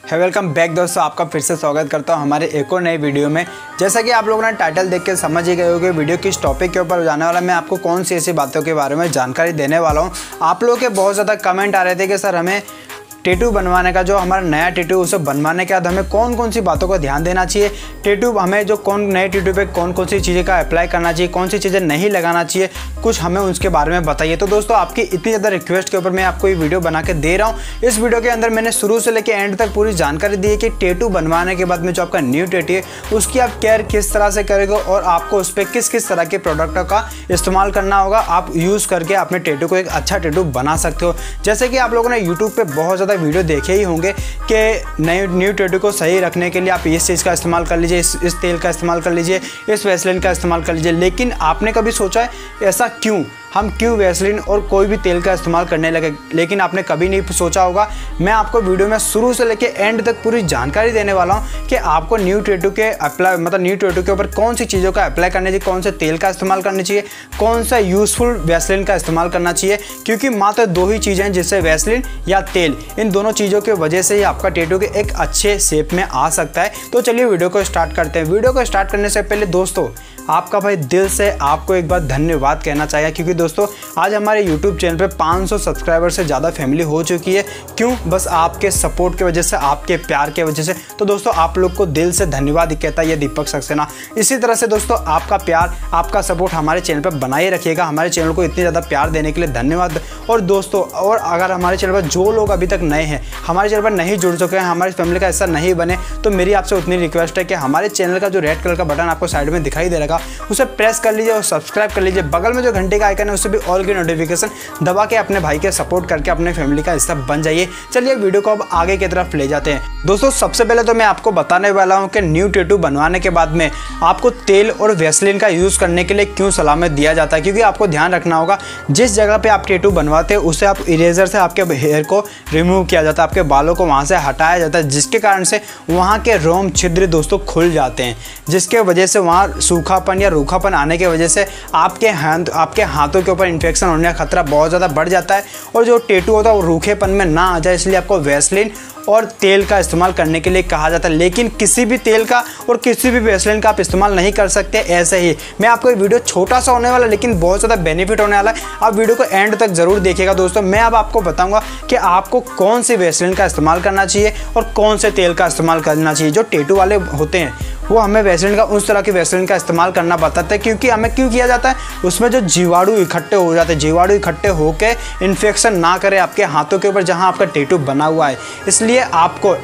Welcome back दोस्तों, आपका फिर से स्वागत करता हूं हमारे एक और नई वीडियो में। जैसा कि आप लोगों ने टाइटल देख के समझ ही गए हो कि वीडियो किस टॉपिक के ऊपर जाने वाला, मैं आपको कौन सी ऐसी बातों के बारे में जानकारी देने वाला हूं। आप लोगों के बहुत ज़्यादा कमेंट आ रहे थे कि सर हमें टैटू बनवाने का, जो हमारा नया टैटू उसे बनवाने के बाद हमें कौन कौन सी बातों का ध्यान देना चाहिए, टैटू हमें जो नए टैटू पे कौन कौन सी चीज़ें का अप्लाई करना चाहिए, कौन सी चीज़ें नहीं लगाना चाहिए, कुछ हमें उसके बारे में बताइए। तो दोस्तों आपकी इतनी ज़्यादा रिक्वेस्ट के ऊपर मैं आपको ये वीडियो बना के दे रहा हूँ। इस वीडियो के अंदर मैंने शुरू से लेकर एंड तक पूरी जानकारी दी है कि टैटू बनवाने के बाद में जो आपका न्यू टैटू है उसकी आप केयर किस तरह से करेंगे और आपको उस पर किस किस तरह के प्रोडक्टों का इस्तेमाल करना होगा, आप यूज़ करके अपने टैटू को एक अच्छा टैटू बना सकते हो। जैसे कि आप लोगों ने यूट्यूब पर बहुत ज़्यादा वीडियो देखे ही होंगे कि न्यू टैटू को सही रखने के लिए आप इस चीज़ का इस्तेमाल कर लीजिए, इस तेल का इस्तेमाल कर लीजिए, इस वैसलीन का इस्तेमाल कर लीजिए। लेकिन आपने कभी सोचा है ऐसा क्यों, हम क्यों वैसलीन और कोई भी तेल का इस्तेमाल करने लगे? लेकिन आपने कभी नहीं सोचा होगा। मैं आपको वीडियो में शुरू से लेकर एंड तक पूरी जानकारी देने वाला हूं कि आपको न्यू टैटू के न्यू टैटू के ऊपर कौन सी चीज़ों का अप्लाई करना चाहिए, कौन से तेल का इस्तेमाल करना चाहिए, कौन सा यूज़फुल वैसलीन का इस्तेमाल करना चाहिए। क्योंकि मात्र दो ही चीज़ें हैं जिससे वैसलीन या तेल, इन दोनों चीज़ों की वजह से ही आपका टैटू के एक अच्छे शेप में आ सकता है। तो चलिए वीडियो को स्टार्ट करते हैं। वीडियो को स्टार्ट करने से पहले दोस्तों आपका भाई दिल से आपको एक बार धन्यवाद कहना चाहिए, क्योंकि दोस्तों आज हमारे YouTube चैनल पे 500 सब्सक्राइबर से ज़्यादा फैमिली हो चुकी है। क्यों? बस आपके सपोर्ट की वजह से, आपके प्यार की वजह से। तो दोस्तों आप लोग को दिल से धन्यवाद ही कहता है ये दीपक सक्सेना। इसी तरह से दोस्तों आपका प्यार, आपका सपोर्ट हमारे चैनल पर बनाए रखिएगा। हमारे चैनल को इतनी ज़्यादा प्यार देने के लिए धन्यवाद। और दोस्तों और अगर हमारे चैनल पर जो लोग अभी तक नए हैं, हमारे चैनल पर नहीं जुड़ चुके हैं, हमारी फैमिली का हिस्सा नहीं बने, तो मेरी आपसे उतनी रिक्वेस्ट है कि हमारे चैनल का जो रेड कलर का बटन आपको साइड में दिखाई दे रहा, उसे प्रेस कर लीजिए और सब्सक्राइब कर लीजिए। बगल में जो घंटे का आइकन है उससे भी ऑल की नोटिफिकेशन दबा के अपने भाई के सपोर्ट करके अपने फैमिली का हिस्सा बन जाइए। चलिए वीडियो को अब आगे की तरफ ले जाते हैं। दोस्तों सबसे पहले तो मैं आपको बताने वाला हूं कि न्यू टैटू बनवाने के बाद में आपको तेल और वैसलीन का यूज़ करने के लिए क्यों सलाह में दिया जाता है। क्योंकि आपको ध्यान रखना होगा, जिस जगह पे आप टैटू बनवाते हैं उसे आप इरेजर से आपके हेयर को रिमूव किया जाता है, आपके बालों को वहाँ से हटाया जाता है, जिसके कारण से वहाँ के रोम छिद्र दोस्तों खुल जाते हैं, जिसके वजह से वहाँ सूखापन या रूखापन आने की वजह से आपके हाथों के ऊपर इन्फेक्शन होने का खतरा बहुत ज़्यादा बढ़ जाता है। और जो टैटू होता है वो रूखेपन में ना आ जाए, इसलिए आपको वैसलीन और तेल का इस्तेमाल करने के लिए कहा जाता है। लेकिन किसी भी तेल का और किसी भी वैसलीन का आप इस्तेमाल नहीं कर सकते ऐसे ही। मैं आपको ये वीडियो छोटा सा होने वाला लेकिन बहुत ज़्यादा बेनिफिट होने वाला है। आप वीडियो को एंड तक ज़रूर देखिएगा दोस्तों। मैं अब आपको बताऊंगा कि आपको कौन सी वैसलीन का इस्तेमाल करना चाहिए और कौन से तेल का इस्तेमाल करना चाहिए। जो टैटू वाले होते हैं वो हमें वैसलीन का, उस तरह की वैसलीन का इस्तेमाल करना बताते हैं। क्योंकि हमें क्यों किया जाता है, उसमें जो जीवाणु इकट्ठे हो जाते हैं, जीवाणु इकट्ठे होकर इन्फेक्शन ना करे आपके हाथों के ऊपर जहां आपका टैटू बना हुआ है। इसलिए आपको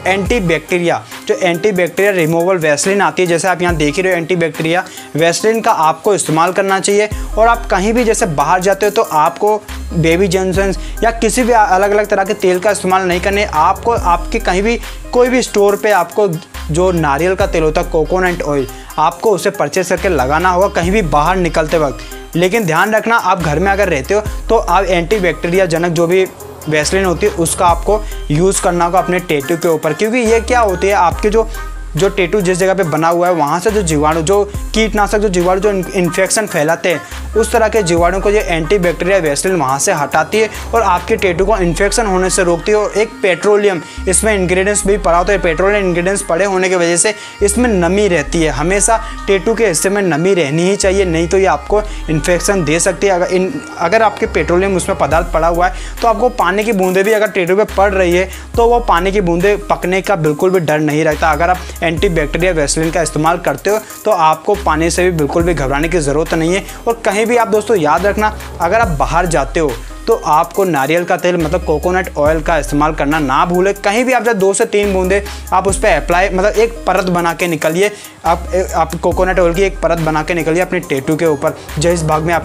एंटीबैक्टीरिया रिमूवल वैसलीन आती है, जैसे आप यहाँ देख ही रहे हो, एंटीबैक्टीरिया वैसलीन का आपको इस्तेमाल करना चाहिए। और आप कहीं भी जैसे बाहर जाते हो तो आपको बेबी जॉनसन या किसी भी अलग अलग तरह के तेल का इस्तेमाल नहीं करने। आपको आपके कहीं भी कोई भी स्टोर पे आपको जो नारियल का तेल होता है, कोकोनट ऑयल, आपको उसे परचेस करके लगाना होगा कहीं भी बाहर निकलते वक्त। लेकिन ध्यान रखना, आप घर में अगर रहते हो तो आप एंटीबैक्टीरिया जनक जो भी वैसलीन होती है उसका आपको यूज़ करना होगा अपने टैटू के ऊपर। क्योंकि ये क्या होती है, आपके जो टैटू जिस जगह पे बना हुआ है वहाँ से जो जीवाणु, जो कीटनाशक, जो जीवाणु जो इन्फेक्शन फैलाते हैं, उस तरह के जीवाणु को ये एंटीबैक्टीरिया वैसलीन वहाँ से हटाती है और आपके टैटू को इन्फेक्शन होने से रोकती है। और एक पेट्रोलियम इसमें इंग्रेडिएंट्स भी पड़ा होता है, पेट्रोलियम इंग्रेडिएंट्स पड़े होने की वजह से इसमें नमी रहती है। हमेशा टैटू के हिस्से में नमी रहनी ही चाहिए, नहीं तो ये आपको इन्फेक्शन दे सकती है। अगर आपके पेट्रोलियम उसमें पदार्थ पड़ा हुआ है तो आपको पानी की बूंदें भी अगर टैटू पर पड़ रही है तो वो पानी की बूंदें पकने का बिल्कुल भी डर नहीं रहता। अगर आप एंटीबैक्टीरिया वैसलीन का इस्तेमाल करते हो तो आपको पानी से भी बिल्कुल भी घबराने की ज़रूरत नहीं है। और कहीं भी आप दोस्तों याद रखना, अगर आप बाहर जाते हो तो आपको नारियल का तेल मतलब कोकोनट ऑयल का इस्तेमाल करना ना भूलें। कहीं भी आप जब 2 से 3 बूंदे आप उस पर अप्लाई, मतलब एक परत बना के निकलिए, आप कोकोनट ऑयल की एक परत बना के निकलिए अपने टैटू के ऊपर। जिस भाग में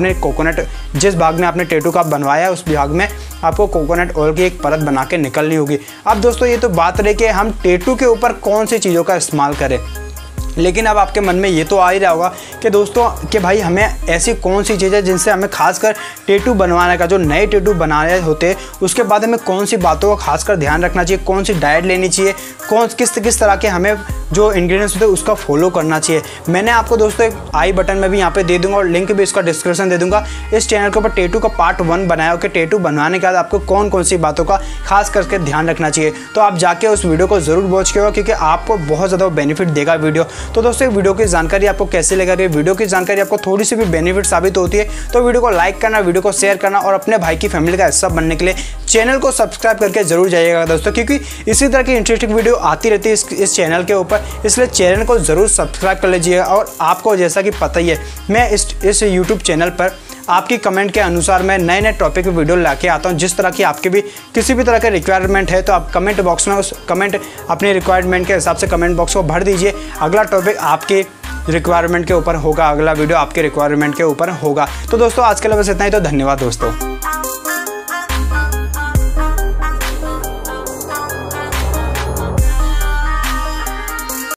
आपने टैटू का बनवाया है उस भाग में आपको कोकोनट ऑयल की एक परत बना के निकलनी होगी। अब दोस्तों ये तो बात रही कि हम टैटू के ऊपर कौन सी चीज़ों का इस्तेमाल करें। लेकिन अब आपके मन में ये तो आ ही रहा होगा कि दोस्तों कि भाई हमें ऐसी कौन सी चीज़ है जिनसे हमें खासकर टैटू बनवाने का, जो नए टैटू बनाने होते हैं उसके बाद हमें कौन सी बातों का खासकर ध्यान रखना चाहिए, कौन सी डाइट लेनी चाहिए, किस तरह के हमें जो इंग्रेडिएंट्स होते हैं उसका फॉलो करना चाहिए। मैंने आपको दोस्तों एक आई बटन में भी यहाँ पे दे दूंगा और लिंक भी इसका डिस्क्रिप्शन दे दूंगा। इस चैनल के ऊपर टैटू का पार्ट 1 बनाया हो कि टैटू बनवाने के बाद आपको कौन कौन सी बातों का खास करके ध्यान रखना चाहिए। तो आप जाके उस वीडियो को जरूर वॉच करो क्योंकि आपको बहुत ज़्यादा बेनिफिट देगा वीडियो। तो दोस्तों वीडियो की जानकारी आपको कैसे लगा, वीडियो की जानकारी आपको थोड़ी सी भी बेनिफिट साबित होती है तो वीडियो को लाइक करना, वीडियो को शेयर करना और अपने भाई की फैमिली का हिस्सा बनने के लिए चैनल को सब्सक्राइब करके जरूर जाइएगा दोस्तों, क्योंकि इसी तरह की इंटरेस्टिंग वीडियो आती रहती है इस चैनल के ऊपर, इसलिए चैनल को ज़रूर सब्सक्राइब कर लीजिएगा। और आपको जैसा कि पता ही है मैं इस यूट्यूब चैनल पर आपकी कमेंट के अनुसार मैं नए नए टॉपिक पे वीडियो लाके आता हूँ। जिस तरह की आपके भी किसी भी तरह के रिक्वायरमेंट है तो आप कमेंट बॉक्स में उस कमेंट अपने रिक्वायरमेंट के हिसाब से कमेंट बॉक्स को भर दीजिए। अगला टॉपिक आपके रिक्वायरमेंट के ऊपर होगा, अगला वीडियो आपके रिक्वायरमेंट के ऊपर होगा। तो दोस्तों आज के लिए बस इतना ही। तो धन्यवाद दोस्तों।